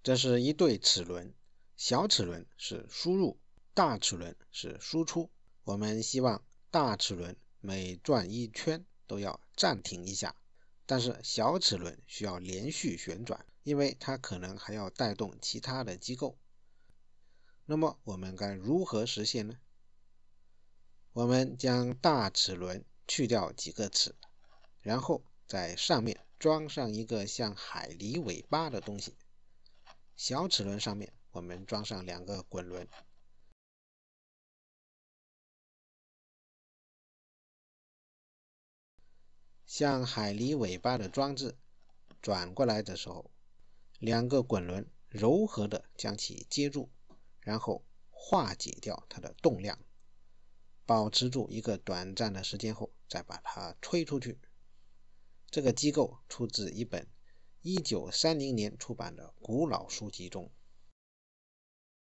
这是一对齿轮，小齿轮是输入，大齿轮是输出。我们希望大齿轮每转一圈都要暂停一下，但是小齿轮需要连续旋转，因为它可能还要带动其他的机构。那么我们该如何实现呢？我们将大齿轮去掉几个齿，然后在上面装上一个像海狸尾巴的东西。小齿轮上面我们装上2个滚轮。像海狸尾巴的装置转过来的时候，2个滚轮柔和地将其接住，然后化解掉它的动量，保持住一个短暂的时间后再把它推出去。这个机构出自一本1930年出版的古老书籍中。